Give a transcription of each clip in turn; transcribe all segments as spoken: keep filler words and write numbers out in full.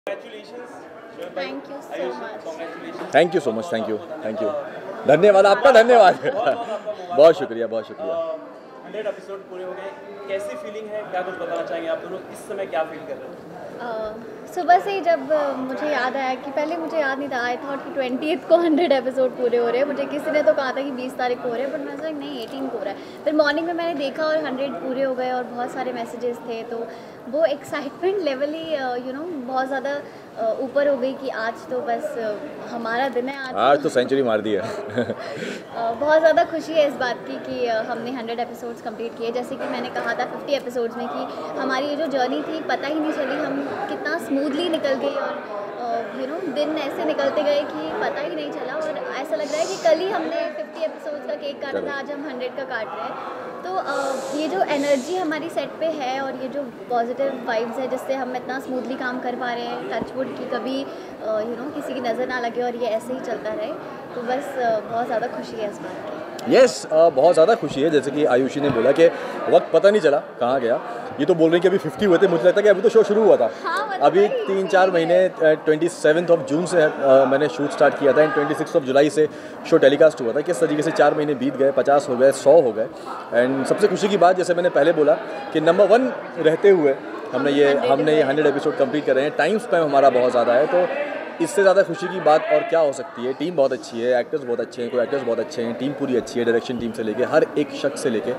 Thank you so much thank you so much thank you thank you धन्यवाद आपका धन्यवाद बहुत शुक्रिया बहुत शुक्रिया। हंड्रेड एपिसोड पूरे हो गए, कैसी फीलिंग है, क्या कुछ बताना चाहेंगे आप दोनों, इस समय क्या फील कर रहे हो? सुबह से ही जब अ, मुझे याद आया कि पहले मुझे याद नहीं था, आई थॉट कि ट्वेंटीएथ को हंड्रेड एपिसोड पूरे हो रहे हैं। मुझे किसी ने तो कहा था कि बीस तारीख को हो रहे हैं, बट मैं सोचा नहीं एटीन को हो रहा है। फिर मॉर्निंग में मैंने देखा और हंड्रेड पूरे हो गए और बहुत सारे मैसेजेस थे, तो वो एक्साइटमेंट लेवल ही यू नो बहुत ज़्यादा ऊपर हो गई कि आज तो बस अ, हमारा दिन है। आज आज तो सेंचुरी मार दी है अ, बहुत ज़्यादा खुशी है इस बात की कि अ, हमने हंड्रेड एपिसोड्स कंप्लीट किए। जैसे कि मैंने कहा था फिफ्टी एपिसोड्स में कि हमारी ये जो जर्नी थी पता ही नहीं चली, हम कितना स्मूथली निकल गए और यू नो दिन ऐसे निकलते गए कि पता ही नहीं चला। और ऐसा लग रहा है कि कल ही हमने फिफ्टी एपिसोड्स का केक काटा था, आज हम हंड्रेड का काट रहे हैं। तो uh, ये जो एनर्जी हमारी सेट पे है और ये जो पॉजिटिव वाइब्स है जिससे हम इतना स्मूथली काम कर पा रहे हैं, टचवुड की कभी यू नो किसी की नज़र ना लगे और ये ऐसे ही चलता रहे, तो बस uh, बहुत ज़्यादा खुशी है इस बात की। यस yes, uh, बहुत ज़्यादा खुशी है। जैसे कि आयुषी ने बोला कि वक्त पता नहीं चला कहाँ गया। ये तो बोल रही कि अभी फिफ्टी हुए थे, मुझे लगता है कि अभी तो शो शुरू हुआ था। हाँ, मतलब अभी तीन चार महीने ट्वेंटी सेवन्थ ऑफ जून से uh, मैंने शूट स्टार्ट किया था and twenty six of July से शो टेलीकास्ट हुआ था। किस तरीके से चार महीने बीत गए, पचास हो गए, सौ हो गए। एंड सबसे खुशी की बात, जैसे मैंने पहले बोला कि नंबर वन रहते हुए हमने ये हमने ये हंड्रेड एपिसोड कंप्लीट कर रहे हैं। टाइम स्पैम हमारा बहुत ज़्यादा है, तो इससे ज़्यादा खुशी की बात और क्या हो सकती है। टीम बहुत अच्छी है, एक्टर्स बहुत अच्छे हैं, कोई एक्टर्स बहुत अच्छे हैं, टीम पूरी अच्छी है, डायरेक्शन टीम से लेके हर एक शख्स से लेके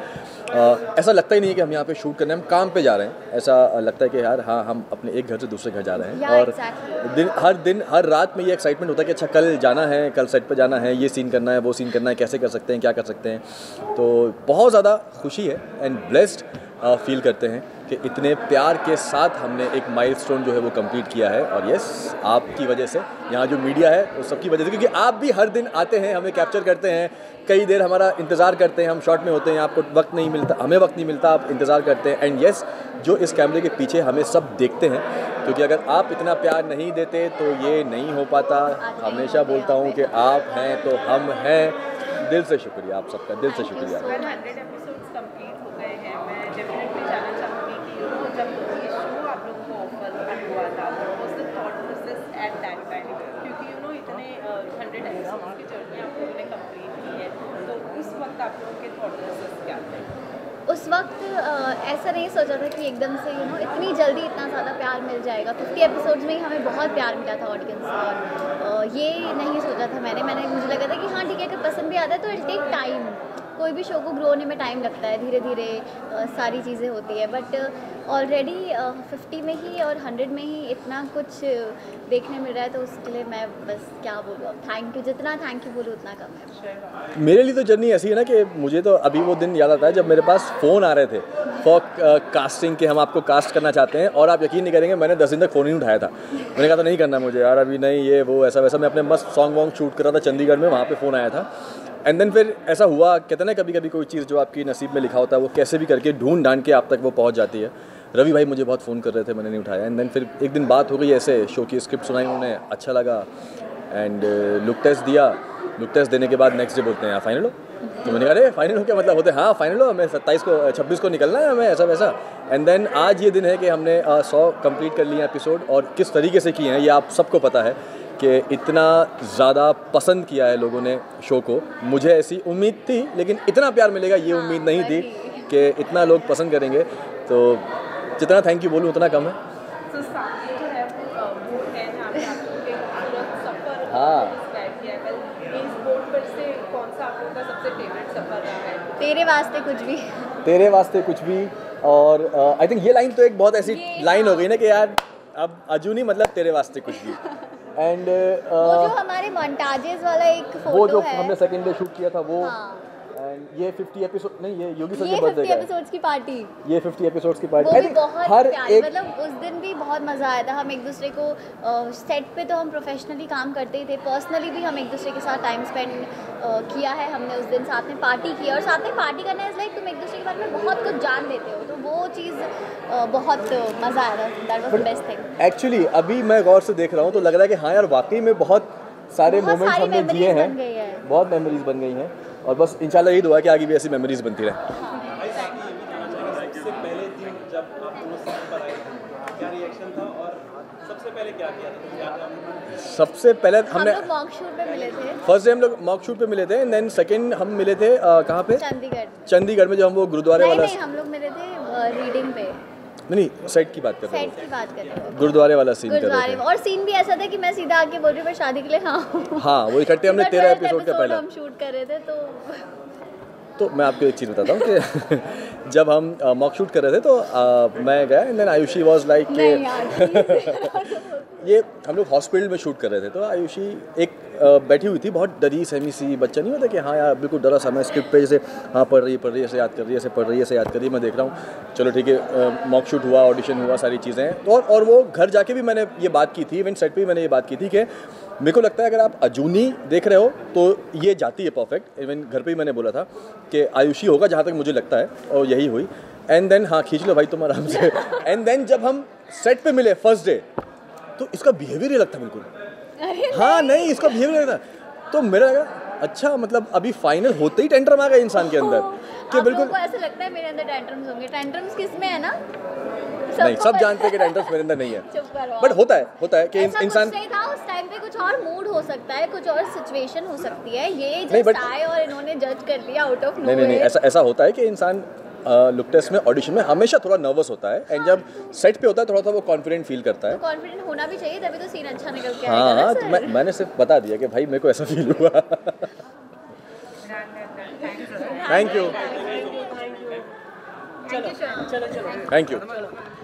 ऐसा लगता ही नहीं है कि हम यहाँ पे शूट करने हम काम पे जा रहे हैं। ऐसा लगता है कि यार हाँ हम अपने एक घर से दूसरे घर जा रहे हैं। Yeah, और exactly. दिन हर दिन हर रात में ये एक्साइटमेंट होता है कि अच्छा कल जाना है, कल सेट पे जाना है, ये सीन करना है, वो सीन करना है, कैसे कर सकते हैं, क्या कर सकते हैं। तो बहुत ज़्यादा खुशी है एंड ब्लेस्ड फील करते हैं कि इतने प्यार के साथ हमने एक माइलस्टोन जो है वो कंप्लीट किया है। और यस, आपकी वजह से, यहाँ जो मीडिया है वो सबकी वजह से, क्योंकि आप भी हर दिन आते हैं, हमें कैप्चर करते हैं, कई देर हमारा इंतज़ार करते हैं, हम शॉट में होते हैं, आपको वक्त नहीं मिलता, हमें वक्त नहीं मिलता, आप इंतज़ार करते हैं। एंड यस, जो इस कैमरे के पीछे हमें सब देखते हैं, क्योंकि अगर आप इतना प्यार नहीं देते तो ये नहीं हो पाता। हमेशा बोलता हूँ कि आप हैं तो हम हैं। दिल से शुक्रिया आप सबका, दिल से शुक्रिया। हंड्रेड एपिसोड्स कंप्लीट हो गए हैं, मैं डेफिनेटली जानना चाहूँगी कि यू नो जब ये शो आप लोगों को ऑफर हुआ था, what was the thought process at that time, क्योंकि यू नो इतने हंड्रेड एपिसोड्स की जर्नी आप लोगों ने कंप्लीट की है, तो उस वक्त आप लोगों के थॉट प्रोसेस क्या थे? उस वक्त uh, ऐसा नहीं सोचा था कि एकदम से यू नो इतनी जल्दी इतना ज़्यादा प्यार मिल जाएगा। फिफ्टी एपिसोड्स में ही हमें बहुत प्यार मिला था ऑडियंस से, और uh, ये नहीं सोचा था मैंने मैंने मुझे लगा था कि हाँ ठीक है, अगर पसंद भी आता है तो इट टेक टाइम। कोई भी शो को ग्रो होने में टाइम लगता है, धीरे धीरे uh, सारी चीज़ें होती है। बट ऑलरेडी फिफ्टी में ही और हंड्रेड में ही इतना कुछ देखने मिल रहा है, तो उसके लिए मैं बस क्या बोलूँ, अब थैंक यू, जितना थैंक यू बोलूँ उतना कम है। मेरे लिए तो जर्नी ऐसी है ना कि मुझे तो अभी वो दिन याद आता है जब मेरे पास फ़ोन आ रहे थे फॉर कास्टिंग के, हम आपको कास्ट करना चाहते हैं, और आप यकीन नहीं करेंगे मैंने दस दिन तक फ़ोन ही उठाया था। मैंने कहा था नहीं करना मुझे यार, अभी नहीं, ये वो ऐसा वैसा। मैं अपने मस्त सॉन्ग वॉन्ग शूट कर रहा था चंडीगढ़ में, वहाँ पे फ़ोन आया था। एंड देन फिर ऐसा हुआ, कहते हैं ना कभी कभी कोई चीज़ जो आपकी नसीब में लिखा होता है वो कैसे भी करके ढूंढ ढांड के आप तक वो पहुँच जाती है। रवि भाई मुझे बहुत फ़ोन कर रहे थे, मैंने नहीं उठाया। एंड देन फिर एक दिन बात हो गई ऐसे, शो की स्क्रिप्ट सुनाई उन्होंने, अच्छा लगा, एंड लुक टेस्ट दिया। लुक टेस्ट देने के बाद नेक्स्ट डे बोलते हैं यार फाइनल हो। तो मैंने कहा अरे फाइनल हो क्या मतलब होते हैं? हाँ फाइनल हो, हमें सत्ताईस को छब्बीस को निकलना है, हमें ऐसा वैसा। एंड देन आज ये दिन है कि हमने सौ कंप्लीट कर लिए एपिसोड, और किस तरीके से किए हैं ये आप सबको पता है कि इतना ज़्यादा पसंद किया है लोगों ने शो को। मुझे ऐसी उम्मीद थी, लेकिन इतना प्यार मिलेगा ये उम्मीद नहीं थी कि इतना लोग पसंद करेंगे। तो जितना थैंक यू बोलूँ उतना कम है। So, सामने जो है वो बोर्ड है जहाँ पे आप लोगों के पूरा सफ़र हाँ। डिस्क्राइब किया है। वेल, इस बोर्ड पर से कौन सा आप लोगों का सबसे फेवरेट सफ़र रहा है? तेरे वास्ते कुछ भी। तेरे वास्ते कुछ भी। और आई थिंक ये लाइन तो एक बहुत ऐसी लाइन हो गई ना कि यार अब अजूनी मतलब तेरे वास्ते कुछ भी। एंड uh, वो जो हमारे मोन्टाजेस वाला एक फोटो वो जो है, हमने सेकंड डे शूट किया था वो। हाँ। एंड ये फिफ्टी एपिसोड नहीं, ये योगी सर ये के बर्थडे फिफ्टी का है। एपिसोड्स की पार्टी, ये फिफ्टी एपिसोड्स की वो पार्टी। भी बहुत हर प्यारी, एक मतलब उस दिन भी बहुत मज़ा आया था। हम एक दूसरे को सेट पे तो हम प्रोफेशनली काम करते ही थे, पर्सनली भी हम एक दूसरे के साथ टाइम स्पेंड किया है हमने उस दिन, साथ में पार्टी की। और साथ में पार्टी करना इज़ लाइक तुम एक दूसरे के बारे में बहुत कुछ जान लेते हो, तो वो चीज़ uh, बहुत मज़ा आया था। That was the best thing. Actually अभी मैं गौर से देख रहा हूँ तो लग रहा है कि हाँ यार वाकई में बहुत सारे बहुत मोमेंट्स सारी हमने जिए memories बन गई हैं, है। बहुत मेमोरीज बन गई हैं, और बस इंशाल्लाह यही दुआ है कि आगे भी ऐसी मेमोरीज बनती रहे। सबसे पहले दिन जब आप दोनों सेट पर आए थे क्या रिएक्शन था, और सबसे पहले क्या किया था, याद है आपको? सबसे पहले हम हमने लोग मॉक शूट पे मिले थे फर्स्ट डे हम लोग मॉक शूट पे मिले थे, देन सेकंड हम मिले थे अ, कहाँ पे? चंडीगढ़। चंडीगढ़ में, जो हम वो गुरुद्वारे नहीं वाला नहीं, हम लोग मिले थे रीडिंग पे, नहीं नहीं सेट की बात कर रहे सेट की बात कर रहे हो, थे, गुरुद्वारे वाला सीन कर गुरुद्वारे रहे में। थे। और सीन भी ऐसा था कि मैं सीधा आके बोल रही हूँ मैं शादी के लिए हाँ हूँ। हाँ, वो इकट्ठे हमने तेरह एपिसोड का पहला। हम शूट कर रहे थे तो तो मैं आपको एक चीज़ बताता हूँ कि जब हम मॉक शूट कर रहे थे तो uh, मैं गया, and then Ayushi was like नहीं यार ये हम लोग हॉस्पिटल में शूट कर रहे थे, तो आयुषी एक uh, बैठी हुई थी, बहुत डरी सहमी सी बच्चा नहीं होता कि हाँ यार बिल्कुल डरा सा, मैं स्क्रिप्ट पे जैसे हाँ पढ़ रही है पढ़ रही है ऐसे याद कर रही है ऐसे पढ़ रही है ऐसे याद कर रही है, मैं देख रहा हूँ चलो ठीक है, मॉक शूट हुआ, ऑडिशन हुआ, सारी चीज़ें तो और, और वो घर जाके भी मैंने ये बात की थी, इवेंट सेट पे भी मैंने ये बात की थी कि मेरे को लगता है अगर आप अजूनी देख रहे हो तो ये जाती है परफेक्ट। इवन घर पे ही मैंने बोला था कि आयुषी होगा जहाँ तक मुझे लगता है, और यही हुई। एंड देन हाँ खींच लो भाई तुम आराम से। एंड देन जब हम सेट पे मिले फर्स्ट डे तो इसका बिहेवियर ही लगता बिल्कुल, हाँ नहीं इसका बिहेवियर लगता, तो मेरा लगा अच्छा मतलब अभी फाइनल होते ही टेंट्रम आ गए इंसान के अंदर कि आप बिल्कुल लोगों को ऐसा लगता है मेरे अंदर टेंट्रम्स होंगे, टेंट्रम्स किस में है ना, नहीं सब जानते हैं कि टेंट्रम्स मेरे अंदर नहीं है, चुप करो बट होता है होता है कि ऐसा इंसान कुछ नहीं था उस टाइम पे, कुछ और मूड हो सकता है, कुछ और सिचुएशन हो सकती है, ये नहीं, जस्ट but- आए और इन्होंने जज कर दिया आउट ऑफ नहीं नहीं नहीं ऐसा ऐसा होता है कि इंसान लुक टेस्ट में ऑडिशन में हमेशा थोड़ा नर्वस होता है, एंड जब सेट पे होता है थोड़ा सा वो कॉन्फिडेंट फील करता है। कॉन्फिडेंट होना भी चाहिए तभी तो सीन अच्छा निकल के हाँ आएगा हाँ ना तो सर। मैं मैंने सिर्फ बता दिया कि भाई मेरे को ऐसा फील हुआ। थैंक यू चलो चलो चलो थैंक यू।